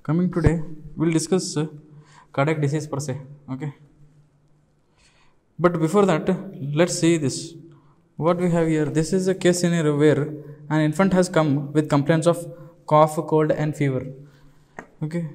Coming today, we'll discuss cardiac disease per se. Okay. But before that, let's see this. What we have here, this is a case scenario where an infant has come with complaints of cough, cold, and fever. Okay.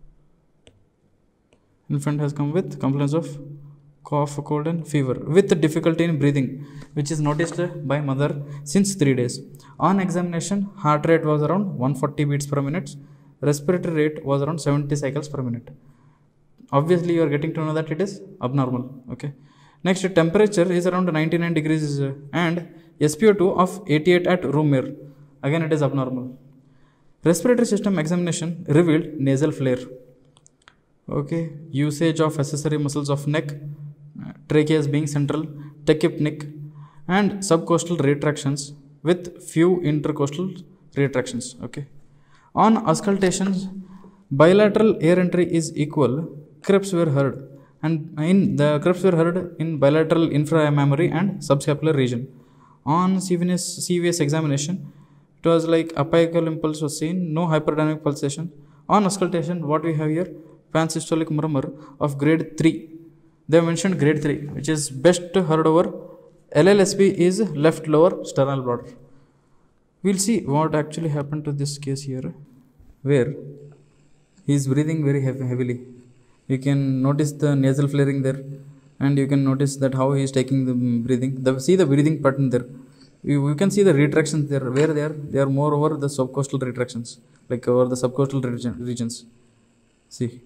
Infant has come with complaints of cough, cold, and fever with difficulty in breathing, which is noticed by mother since 3 days. On examination, heart rate was around 140 beats per minute. Respiratory rate was around 70 cycles per minute. Obviously, you are getting to know that it is abnormal. Okay. Next, temperature is around 99 degrees and SpO2 of 88 at room air. Again, it is abnormal. Respiratory system examination revealed nasal flare. Okay. Usage of accessory muscles of neck, tracheas being central, tachypneic, and subcostal retractions with few intercostal retractions. Okay. On auscultations, bilateral air entry is equal. Creps were heard, and in the creps were heard in bilateral inframammary and subscapular region. On CVS examination, it was like apical impulse was seen, no hyperdynamic pulsation. On auscultation, what we have here, pansystolic murmur of grade 3. They have mentioned grade 3, which is best heard over. LLSB is left lower sternal bladder. We'll see what actually happened to this case here, where he is breathing very heavily. You can notice the nasal flaring there, and you can notice that how he is taking the breathing. See the breathing pattern there. You can see the retractions there. Where they are? They are more over the subcostal retractions, like over the subcostal regions. See.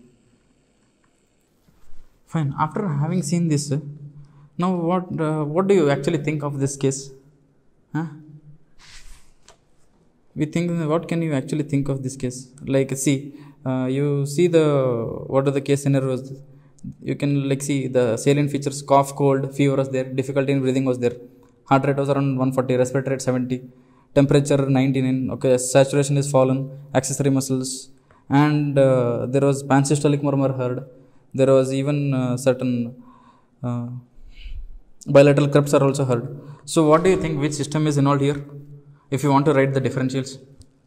Fine. After having seen this, now what do you actually think of this case? Huh? We think, what can you actually think of this case? Like, see, you see what are the case scenarios? You can like see the salient features: cough, cold, fever was there, difficulty in breathing was there, heart rate was around 140, respiratory rate 70, temperature 99. Okay, saturation is fallen, accessory muscles, and there was pansystolic murmur heard. There was even certain bilateral creps are also heard. So, what do you think? Which system is involved here? If you want to write the differentials,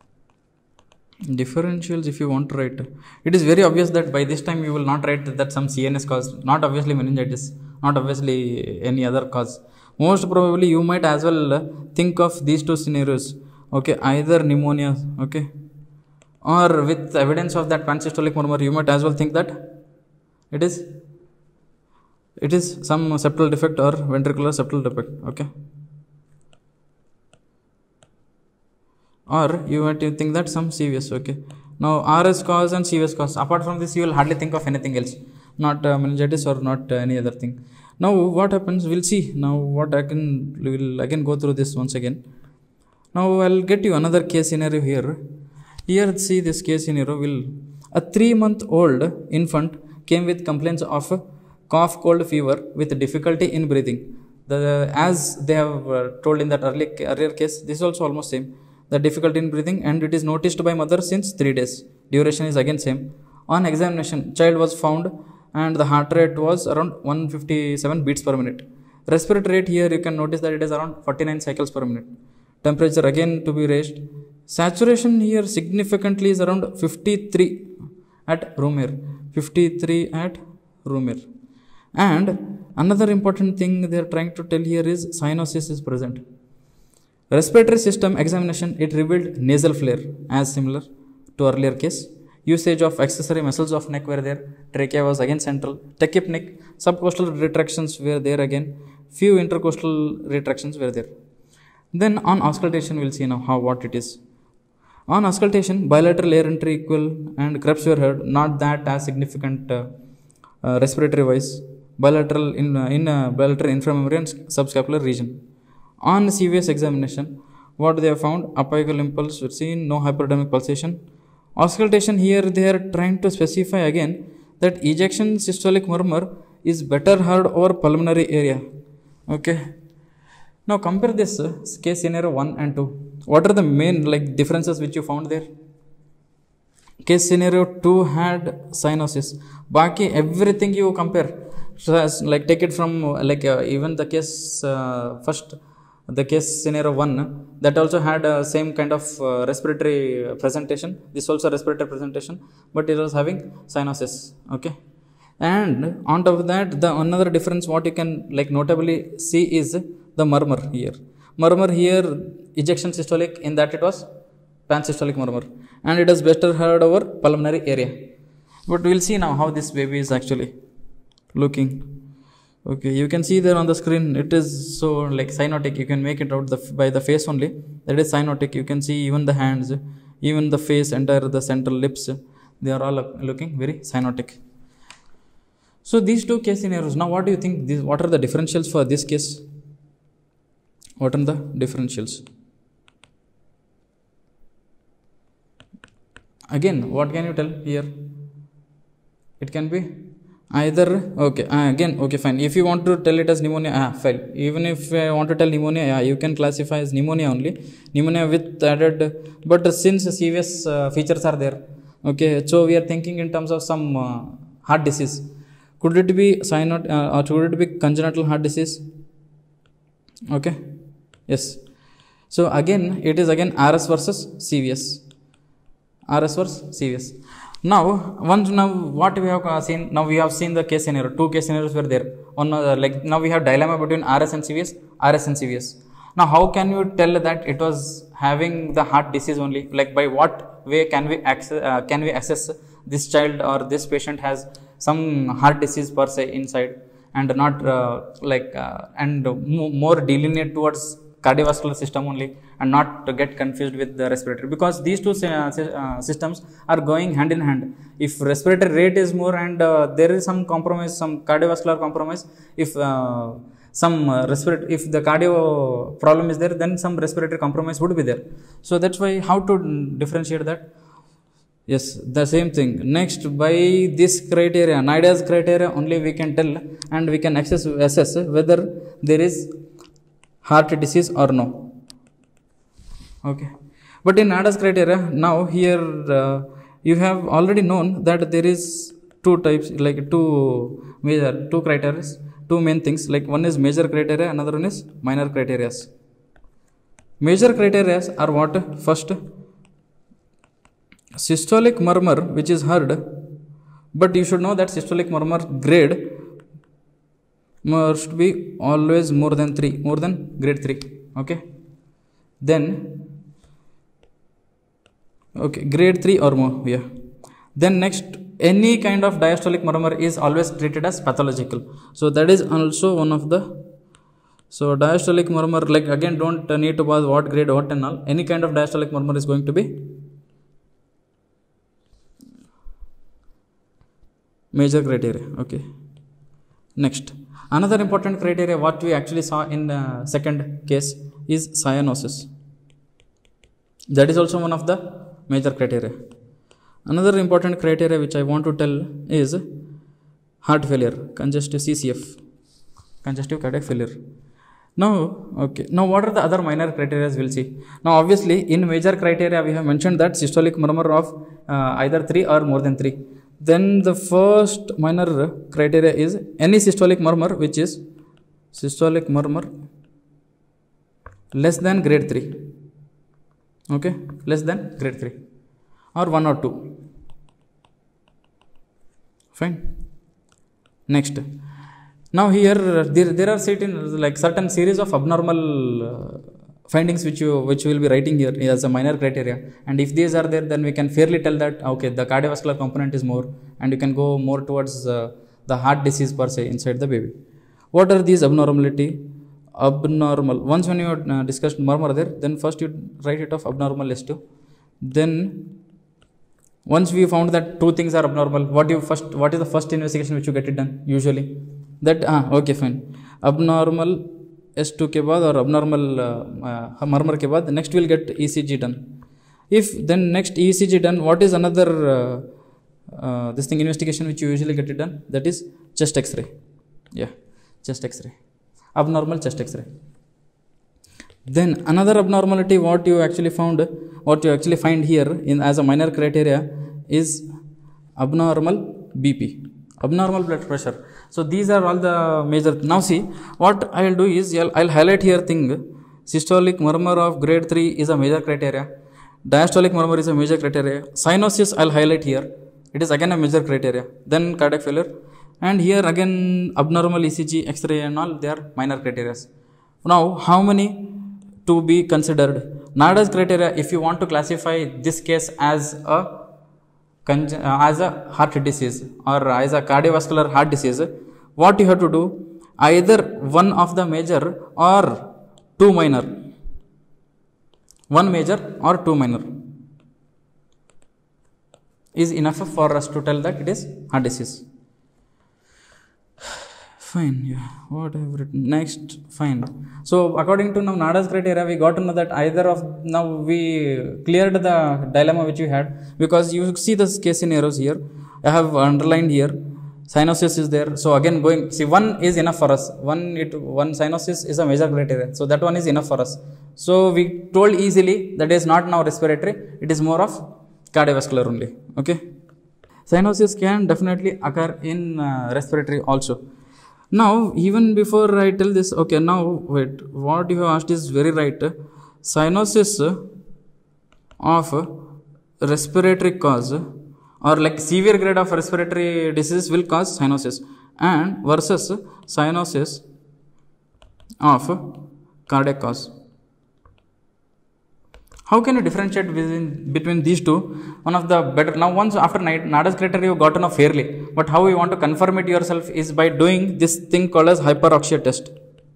if you want to write, it is very obvious that by this time you will not write that some CNS cause, not obviously meningitis, not obviously any other cause. Most probably you might as well think of these two scenarios. Okay, either pneumonia, okay, or with evidence of that pansystolic murmur, you might as well think that it is some septal defect or ventricular septal defect. Okay. Or you might think that some CVS. Okay. Now RS cause and CVS cause. Apart from this, you will hardly think of anything else. Not meningitis or not any other thing. Now what happens? We'll see. Now what we will again go through this once again. Now I'll get you another case scenario here. Here, see this case scenario. A 3-month-old infant came with complaints of cough, cold, fever with difficulty in breathing. As they have told in that earlier case, this is also almost same. The difficulty in breathing, and it is noticed by mother since 3 days. Duration is again same. On examination, child was found and the heart rate was around 157 beats per minute. Respiratory rate, here you can notice that it is around 49 cycles per minute. Temperature again to be raised. Saturation here significantly is around 53 at room air. 53 at room air. And another important thing they are trying to tell here is cyanosis is present. Respiratory system examination, it revealed nasal flare as similar to earlier case. Usage of accessory muscles of neck were there. Trachea was again central. Tachypneic, subcostal retractions were there again. Few intercostal retractions were there. Then on auscultation, we'll see now what it is. On auscultation, bilateral air entry equal and creps were heard. Not that as significant respiratory wise. Bilateral bilateral inframammary and subscapular region. On CVS examination, what they have found, apical impulse was seen, no hyperdynamic pulsation. Auscultation, here they are trying to specify again that ejection systolic murmur is better heard over pulmonary area. Okay. Now compare this case scenario 1 and 2. What are the main differences which you found there? Case scenario 2 had cyanosis. Baki everything you compare. So take it from even the case first. the case scenario 1, that also had same kind of respiratory presentation. This also respiratory presentation, but it was having cyanosis. Okay, and on top of that, the another difference what you can like notably see is the murmur here. Murmur here, ejection systolic, in that it was pansystolic murmur, and it is better heard over pulmonary area. But we will see now how this baby is actually looking. Okay, you can see there on the screen, it is so like cyanotic. You can make it out by the face only. That is cyanotic. You can see even the hands, even the face, entire the central lips, they are all looking very cyanotic. So these two case scenarios. Now, what do you think? What are the differentials for this case? What are the differentials? Again, what can you tell here? It can be either, okay, again, okay, fine. If you want to tell it as pneumonia, fine. Even if I want to tell pneumonia, you can classify as pneumonia only. Pneumonia with added, but since serious features are there, okay, so we are thinking in terms of some heart disease. Could it be cyanotic or could it be congenital heart disease? Okay, yes. So again, it is again RS versus CVS. RS versus CVS. Now, what we have seen, now we have seen the case scenario. Two case scenarios were there. One like now we have dilemma between RS and CVS, RS and CVS. Now, how can you tell that it was having the heart disease only? Like by what way can we assess this child or this patient has some heart disease per se inside, and not and more delineate towards cardiovascular system only, and not to get confused with the respiratory, because these two systems are going hand in hand. If respiratory rate is more and there is some compromise, some cardiovascular compromise, if if the cardio problem is there, then some respiratory compromise would be there. So that's why how to differentiate that? Yes, the same thing. Next, by this criteria, NIDA's criteria only, we can tell and we can assess whether there is heart disease or no. Okay, but in NIDA's criteria, now here you have already known that there is two types, like two criteria, two main things. Like one is major criteria, another one is minor criteria. Major criteria are what? First, systolic murmur which is heard, but you should know that systolic murmur grade must be always more than grade 3. Okay, then okay, grade 3 or more. Yeah, then next, any kind of diastolic murmur is always treated as pathological. So that is also one of the, so diastolic murmur, like again, don't need to bother what grade, what and all. Any kind of diastolic murmur is going to be major criteria. Okay, next, another important criteria what we actually saw in the second case is cyanosis. That is also one of the major criteria. Another important criteria which I want to tell is heart failure, congestive CCF, congestive cardiac failure. Now, okay, now what are the other minor criteria we'll see. Now, obviously, in major criteria we have mentioned that systolic murmur of either 3 or more than 3. Then the first minor criteria is any systolic murmur which is systolic murmur less than grade 3. Okay, less than grade 3 or 1 or 2. Fine. Next, now here there are certain series of abnormal findings which you will be writing here as a minor criteria, and if these are there, then we can fairly tell that okay, the cardiovascular component is more, and you can go more towards the heart disease per se inside the baby. What are these abnormality? Abnormal, once when you discussed murmur there, then first you write it off abnormal S2. Then once we found that two things are abnormal, what is the first investigation which you get it done usually? That okay, fine, abnormal S2 के बाद और abnormal murmur के बाद next we'll get ECG done. If then next ECG done, what is another this thing investigation which you usually get it done? That is chest X-ray. Yeah, chest X-ray, abnormal chest X-ray. Then another abnormality what you actually find here in as a minor criteria is abnormal BP, abnormal blood pressure. So these are all the major. Now see, what I will do is I'll highlight here thing. Systolic murmur of grade 3 is a major criteria. Diastolic murmur is a major criteria. Cyanosis I'll highlight here. It is again a major criteria. Then cardiac failure. And here again abnormal ECG, X-ray and all, they are minor criteria. Now how many to be considered? NADA's criteria, if you want to classify this case as a heart disease or as a cardiovascular heart disease, what you have to do? Either one of the major or two minor. One major or two minor is enough for us to tell that it is heart disease. Fine, yeah. What I have written next? Fine. So according to now NADA's criteria, we got to know that either of, now we cleared the dilemma which we had, because you see this case scenarios here. I have underlined here. Cyanosis is there. So again going, see, one is enough for us. One cyanosis is a major criteria. So that one is enough for us. So we told easily that is not now respiratory. It is more of cardiovascular only. Okay. Cyanosis can definitely occur in respiratory also. Now, even before I tell this, okay, now wait, what you have asked is very right. Cyanosis of respiratory cause or like severe grade of respiratory disease will cause cyanosis, and versus cyanosis of cardiac cause. How can you differentiate between these two? One of the better, now once after NADA's criteria you got to know fairly, but how you want to confirm it yourself is by doing this thing called as hyperoxia test.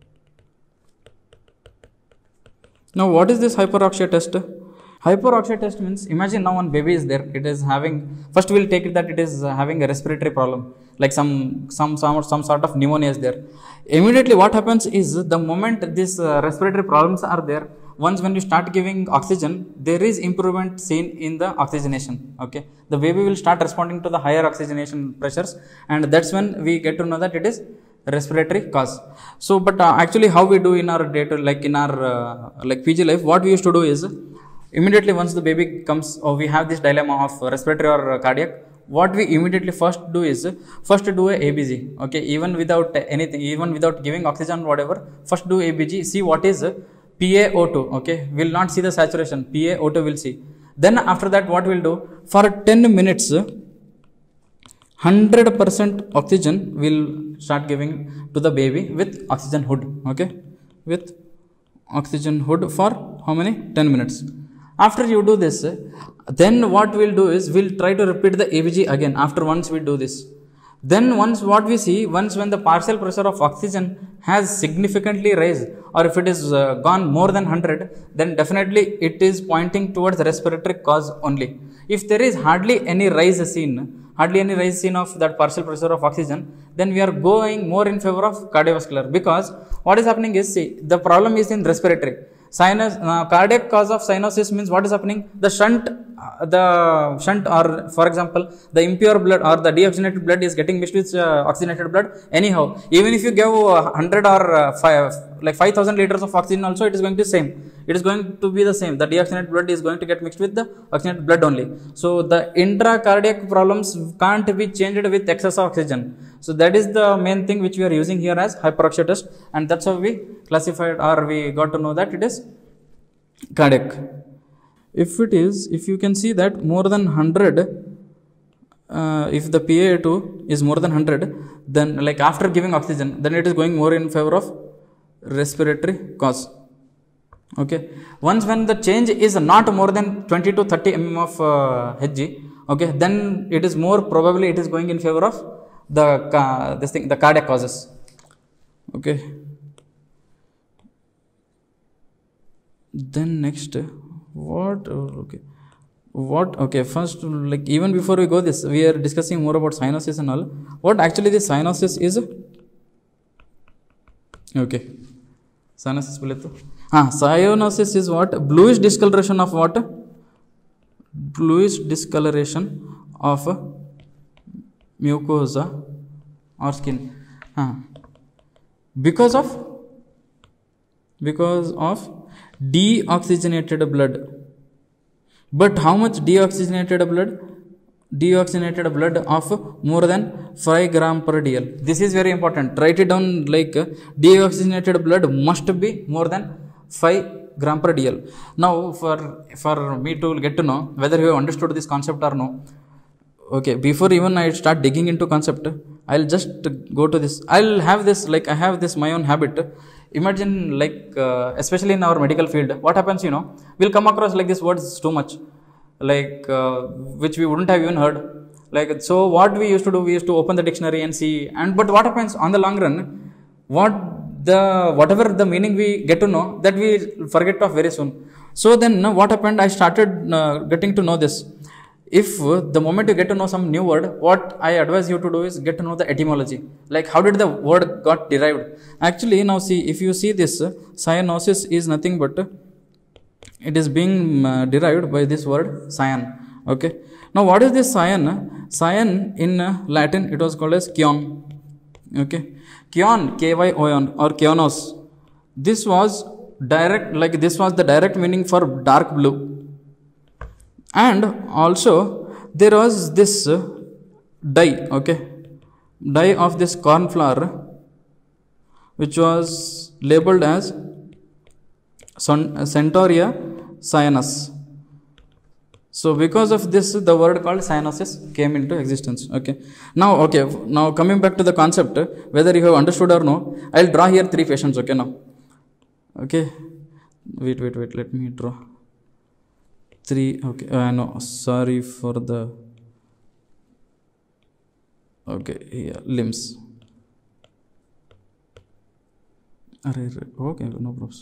Now what is this hyperoxia test? Hyperoxia test means, imagine now one baby is there, it is having, first we will take it that it is having a respiratory problem, like some sort of pneumonia is there. Immediately what happens is, the moment these respiratory problems are there, once when you start giving oxygen, there is improvement seen in the oxygenation. Okay, the baby will start responding to the higher oxygenation pressures, and that's when we get to know that it is respiratory cause. So, but actually, how we do in our data, like in our like PG life, what we used to do is, immediately once the baby comes, or we have this dilemma of respiratory or cardiac, what we immediately first do is, first do a ABG. Okay, even without anything, even without giving oxygen, whatever, first do ABG, see what is PaO2, okay, will not see the saturation, PaO2 will see. Then after that what we'll do, for 10 minutes, 100% oxygen will start giving to the baby with oxygen hood, okay, with oxygen hood for how many? 10 minutes. After you do this, then what we'll do is, we'll try to repeat the ABG again after once we do this. Then once what we see, once when the partial pressure of oxygen has significantly raised, or if it is gone more than 100, then definitely it is pointing towards respiratory cause only. If there is hardly any rise seen of that partial pressure of oxygen, then we are going more in favor of cardiovascular, because what is happening is, see, the problem is in respiratory. Cardiac cause of cyanosis means what is happening? The shunt, or for example, the impure blood or the deoxygenated blood is getting mixed with oxygenated blood. Anyhow, even if you give 100 or 5,000 liters of oxygen also, it is going to be same. It is going to be the same. The deoxygenated blood is going to get mixed with the oxygenated blood only. So the intracardiac problems can't be changed with excess of oxygen. So that is the main thing which we are using here as hyperoxia test, and that's how we classified, or we got to know that it is cardiac. If it is, if you can see that more than 100, if the PaO2 is more than 100, then like after giving oxygen, then it is going more in favor of respiratory cause. Okay, once when the change is not more than 20 to 30 mm of Hg, okay, then it is more probably it is going in favor of the cardiac causes. Okay, then next, okay, first, like even before we go this, we are discussing more about cyanosis and all. What actually this cyanosis is? Okay, cyanosis cyanosis is what? Bluish discoloration of what? Bluish discoloration of mucosa or skin. Because of deoxygenated blood. But how much deoxygenated blood? Deoxygenated blood of more than 5 gram per dl. This is very important. Write it down, like deoxygenated blood must be more than 5 gram per dl. Now for me to get to know whether you have understood this concept or no, okay, before even I start digging into concept, I'll just go to this. I'll have this, like I have this my own habit. Imagine, like especially in our medical field, what happens, you know, we'll come across like this words too much, like which we wouldn't have even heard. Like, so what we used to do, we used to open the dictionary and see, and but what happens on the long run, whatever the meaning we get to know, that we forget of very soon. So then what happened, I started getting to know this. If the moment you get to know some new word, what I advise you to do is get to know the etymology, like how did the word got derived. Actually, now see, if you see this, cyanosis is nothing but it is being derived by this word cyan. Okay, now what is this cyan? Cyan in Latin, it was called as cyan. Okay, cyan, kyon or kyonos, this was direct, like this was the direct meaning for dark blue. And also there was this dye, okay, dye of this corn flour, which was labeled as Centaurea cyanus. So because of this, the word called cyanosis came into existence. Okay, now coming back to the concept, whether you have understood or no, I'll draw here 3 patients. Okay, now, okay, wait, let me draw 3. Okay, no, sorry for the, okay, yeah, limbs. Okay, no problems.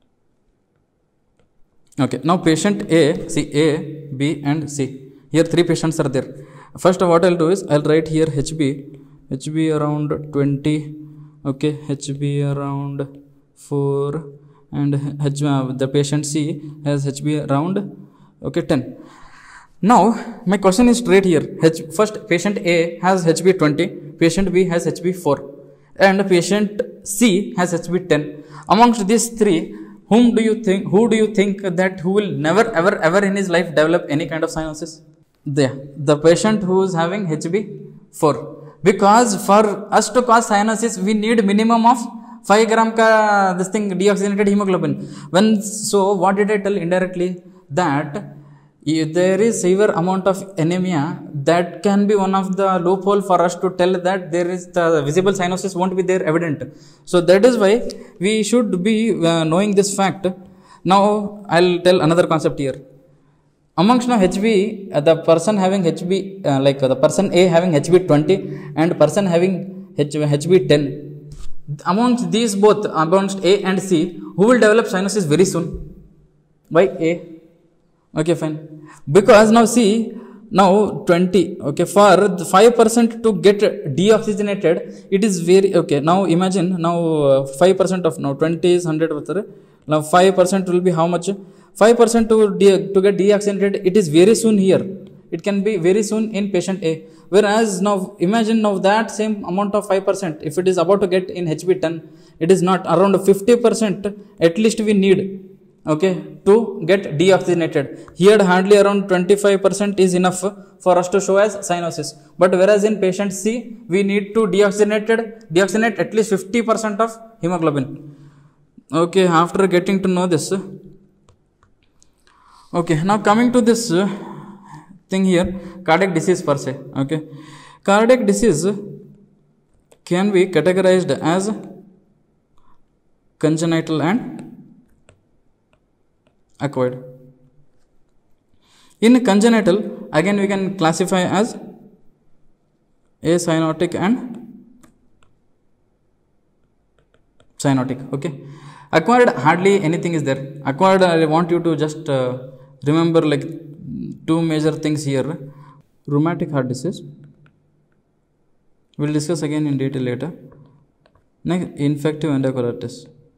Okay, now patient A, see A, B and C. Here 3 patients are there. First, what I'll do is I'll write here HB around 20. Okay, HB around 4, and the patient C has HB around, okay, 10. Now my question is straight here. First, patient A has HB 20, patient B has HB 4, and patient C has HB 10. Amongst these 3, who do you think that who will never ever in his life develop any kind of cyanosis? The patient who is having HB 4, because for us to cause cyanosis, we need minimum of 5 gram ka this thing deoxygenated hemoglobin. So what did I tell indirectly? That if there is severe amount of anemia, that can be one of the loophole for us to tell that there is the visible cyanosis won't be there evident. So that is why we should be knowing this fact. Now I'll tell another concept here. Amongst now HB, the person having HB, like the person A having HB 20 and person having HB 10, amongst these both, amongst A and C, who will develop cyanosis very soon? By A. Okay, fine. Because now see, now 20, okay, for 5% to get deoxygenated, it is very, okay, now imagine, now 5% of, now 20 is 100, now 5% will be how much? 5% to get deoxygenated, it is very soon here. It can be very soon in patient A. Whereas now imagine now that same amount of 5%, if it is about to get in HB 10, it is not, around 50% at least we need, okay, to get deoxygenated. Here hardly around 25% is enough for us to show as cyanosis. But whereas in patient C, we need to deoxygenate at least 50% of hemoglobin. Okay, after getting to know this, okay, now coming to this thing here, cardiac disease per se. Okay, cardiac disease can be categorized as congenital and acquired. In congenital, again we can classify as acyanotic and cyanotic. Okay, acquired, hardly anything is there. Acquired, I want you to just remember like 2 major things here. Rheumatic heart disease, we'll discuss again in detail later. Next, infective endocarditis.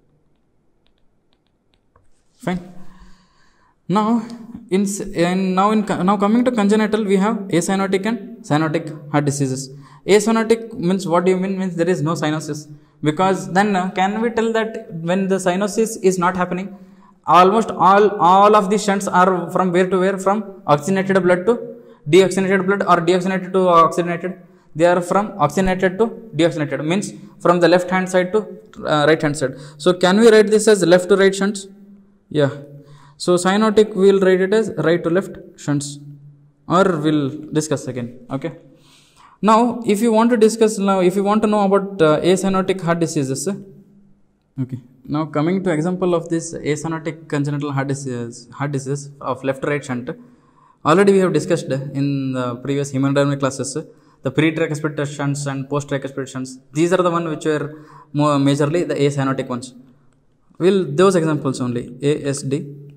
Fine. Now coming to congenital, we have acyanotic and cyanotic heart diseases. Acyanotic means, what do you mean? Means there is no cyanosis. Because then can we tell that when the cyanosis is not happening, almost all of these shunts are from where to where? From oxygenated blood to deoxygenated blood, or deoxygenated to oxygenated. They are from oxygenated to deoxygenated, means from the left hand side to right hand side. So can we write this as left to right shunts? Yeah. So cyanotic we'll write it as right to left shunts, or we'll discuss again. Okay. Now if you want to discuss, now if you want to know about acyanotic heart diseases, okay, now coming to example of this acyanotic congenital heart disease of left right shunt, already we have discussed in the previous hemodynamic classes the pre-tricuspid shunts and post-tricuspid shunts. These are the one which were more majorly the acyanotic ones. Will those examples only: ASD,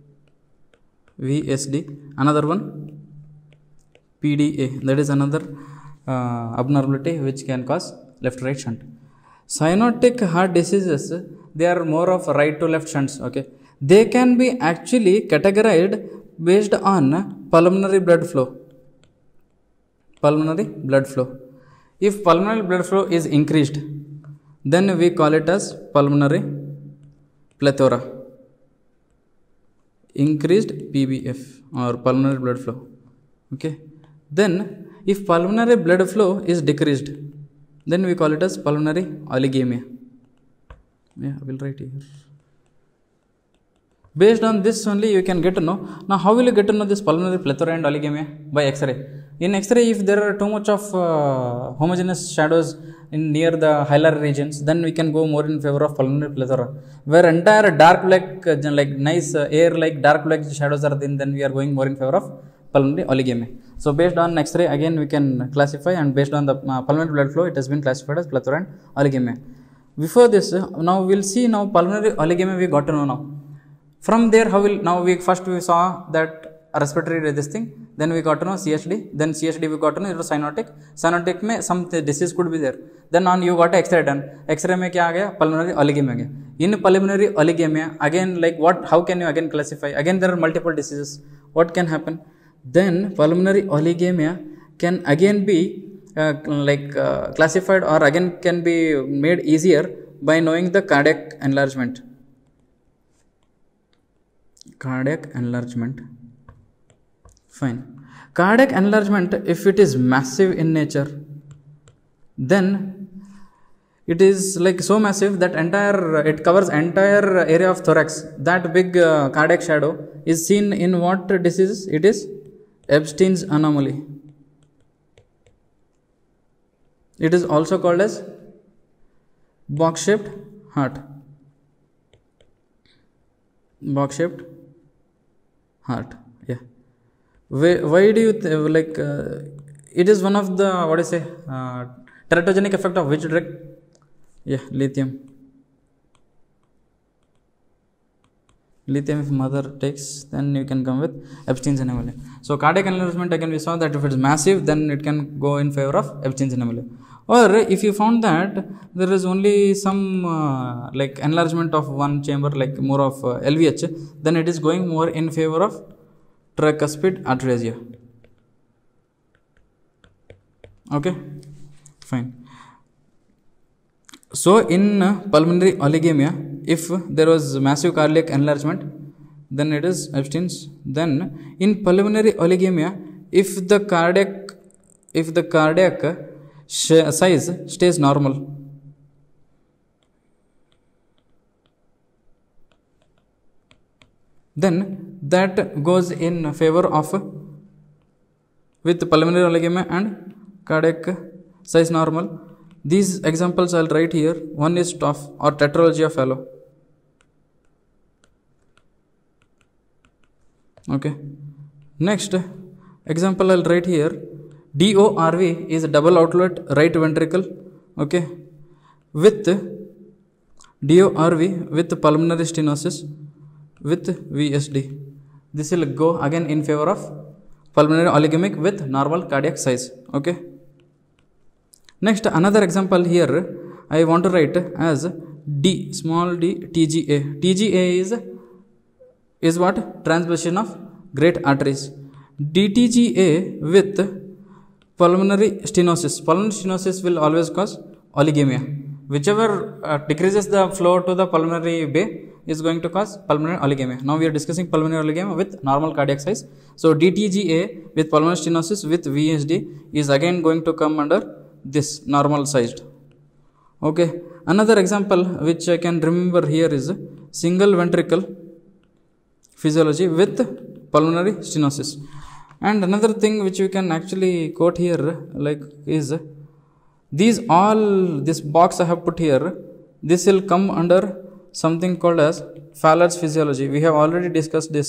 VSD, another one PDA, that is another abnormality which can cause left right shunt. Cyanotic heart diseases, they are more of right to left shunts. Okay, they can be actually categorized based on pulmonary blood flow. Pulmonary blood flow. If pulmonary blood flow is increased, then we call it as pulmonary plethora, increased PBF or pulmonary blood flow. Okay, then if pulmonary blood flow is decreased, then we call it as pulmonary oligemia. Yeah, I will write here. Based on this only you can get to know. Now how will you get to know this pulmonary plethora and oligemia? By X-ray. In X-ray, if there are too much of homogeneous shadows in near the hilar regions, then we can go more in favor of pulmonary plethora. Where entire dark black, like nice air like dark black shadows are then we are going more in favor of pulmonary oligemia. So based on X-ray again we can classify, and based on the pulmonary blood flow it has been classified as plethora and oligemia. Before this, now we'll see now pulmonary oligemia we got to know now. From there, how will now we saw that respiratory this thing, then we got to know CHD, then CHD we got to know it was cyanotic. Cyanotic में some disease could be there. Then on you got X-ray done. X-ray में क्या आ गया? Pulmonary oligemia गया. In pulmonary oligemia again, like what? How can you again classify? Again there are multiple diseases. What can happen? Then pulmonary oligemia can again be classified, or again can be made easier by knowing the cardiac enlargement. Cardiac enlargement. Fine. Cardiac enlargement, if it is massive in nature, then it is like so massive that it covers entire area of thorax. That big cardiac shadow is seen in what diseases? It is Ebstein's anomaly. It is also called as box-shaped heart. Box-shaped heart. Yeah. Why do you it is one of the teratogenic effect of which drug? Yeah, lithium. Lithium if mother takes, then you can come with Ebstein's anomaly. So cardiac enlargement, again we saw that if it is massive, then it can go in favor of Ebstein's anomaly. Or if you found that there is only some enlargement of one chamber, like more of LVH, then it is going more in favor of tricuspid atresia. Okay, fine. So in pulmonary oligemia, if there was massive cardiac enlargement, then it is Ebstein's. Then in pulmonary oligemia, if the cardiac size stays normal, then that goes in favor of with pulmonary oligemia and cardiac size normal. These examples I'll write here. One is TOF or tetralogy of Fallot. Okay. Next example I'll write here. DORV is double outlet right ventricle. Okay. With DORV with pulmonary stenosis with VSD. This will go again in favor of pulmonary oligemic with normal cardiac size. Okay. Next, another example here I want to write as D, small d, TGA. TGA is what? Transposition of great arteries. DTGA with pulmonary stenosis. Pulmonary stenosis will always cause oligemia. Whichever decreases the flow to the pulmonary bay is going to cause pulmonary oligemia. Now we are discussing pulmonary oligemia with normal cardiac size. So DTGA with pulmonary stenosis with VSD is again going to come under this normal sized. Okay. Another example which I can remember here is single ventricle physiology with pulmonary stenosis. And another thing which we can actually quote here like is these all, this box I have put here, this will come under something called as Fowler's physiology. We have already discussed this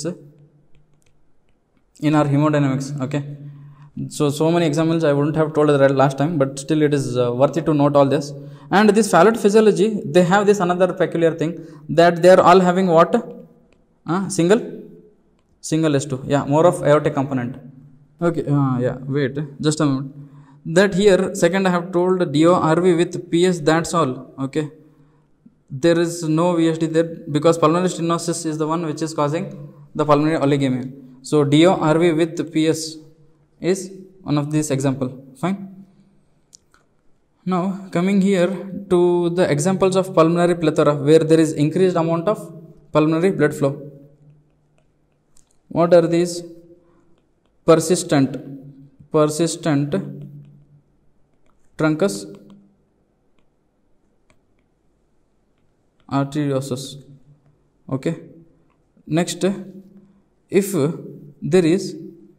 in our hemodynamics. Okay, so many examples I wouldn't have told that last time, but still it is worthy to note all this. And this Fowler's physiology, they have this another peculiar thing, that they are all having what? Single S2. Yeah, more of aortic component. Okay, yeah, wait, just a moment. That here, second I have told DORV with PS, that's all. Okay, there is no VSD there because pulmonary stenosis is the one which is causing the pulmonary oligemia. So DORV with PS is one of these example. Fine. Now coming here to the examples of pulmonary plethora where there is increased amount of pulmonary blood flow. What are these? Persistent truncus arteriosus. Okay, next, if there is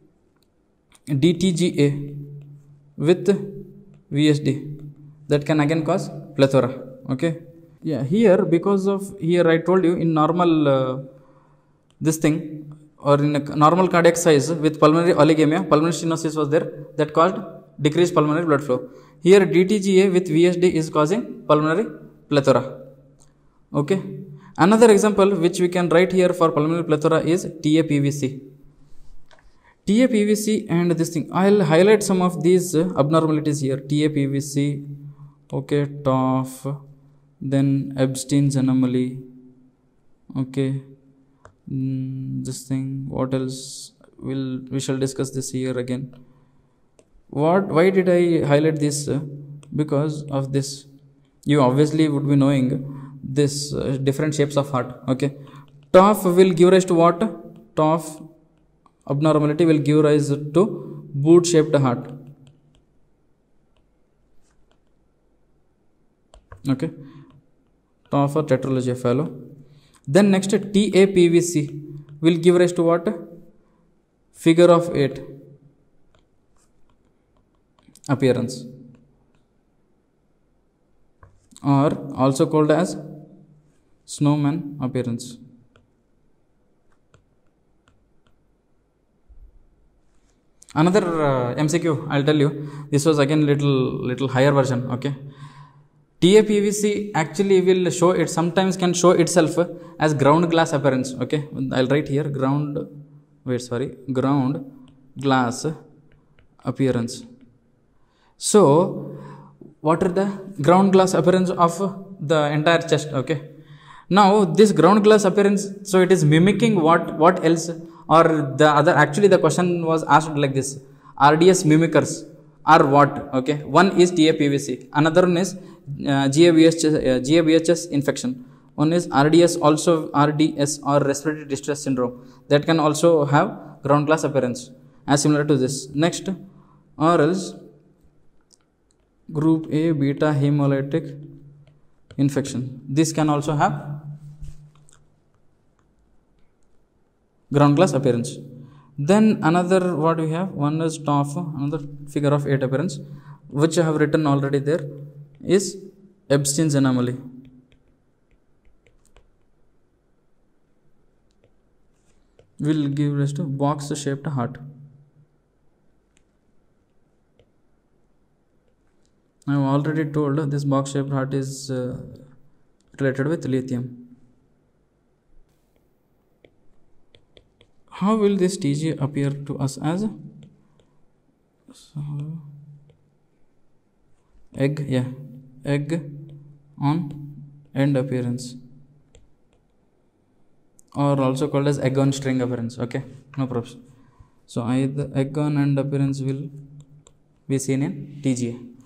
DTGA with VSD, that can again cause plethora. Okay, yeah, here because of here I told you in normal this thing, or in a normal cardiac size with pulmonary oligemia, pulmonary stenosis was there, that caused decreased pulmonary blood flow. Here DTGA with VSD is causing pulmonary plethora. Okay, another example which we can write here for pulmonary plethora is TAPVC. TAPVC and this thing, I'll highlight some of these abnormalities here. TAPVC, okay, TOF, then Epstein's anomaly. Okay, this thing, what else? We shall discuss this here again. Why did I highlight this? Because of this, you obviously would be knowing this different shapes of heart. Okay, TOF will give rise to what? TOF abnormality will give rise to boot shaped heart. Okay, TOF or tetralogy of Fallot. Then next, TAPVC will give rise to what? Figure of 8 appearance, or also called as snowman appearance. Another MCQ I'll tell you, this was again little higher version. Okay, TAPVC actually will show it, sometimes can show itself as ground glass appearance. Okay, I'll write here ground glass appearance. So what are the ground glass appearance of the entire chest? Okay, now this ground glass appearance, so it is mimicking what else, or the other, actually the question was asked like this: RDS mimickers are what? Okay, one is TAPVC, another one is GABHS infection, one is RDS or respiratory distress syndrome, that can also have ground glass appearance as similar to this. Next, or else group A beta hemolytic infection, this can also have ground glass appearance. Then another, what we have, one is TOF, another figure of 8 appearance, which I have written already there, is Epstein's anomaly. Will give rise to box shaped heart. I have already told this box shaped heart is related with lithium. How will this TG appear to us as? So, egg on end appearance, or also called as egg on string appearance. Okay, no problem. So the egg on end appearance will be seen in TGA.